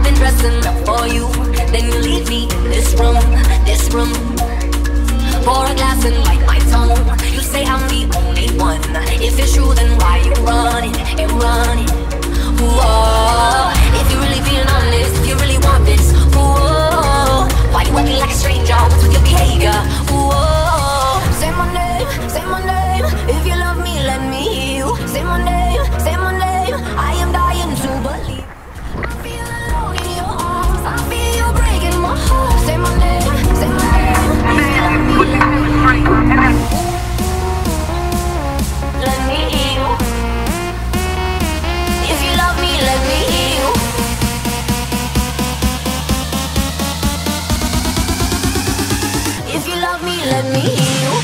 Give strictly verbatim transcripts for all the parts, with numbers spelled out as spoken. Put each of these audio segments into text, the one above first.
I've been dressing up for you, then you leave me in this room, this room. Pour a glass and bite my tongue. You say I'm the only one. If it's true, then why you running and running? Whoa. If you really being honest, if you really want this, whoa. Why you acting like a stranger? What's with your behavior? Whoa. Say my name, say my name. If you love me, let me hear you. Say my name, say my name. I am dying to believe. I feel alone in your arms. I feel you breaking my heart. Say my name, say my name. If you love me, let me hear you. If you love me, let me hear you. If you love me, let me hear you.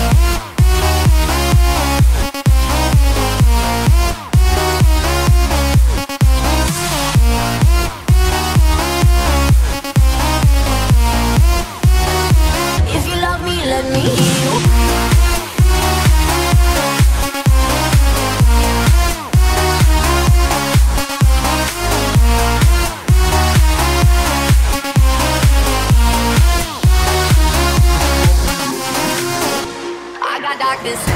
If you love me, let me hear you. I got darkness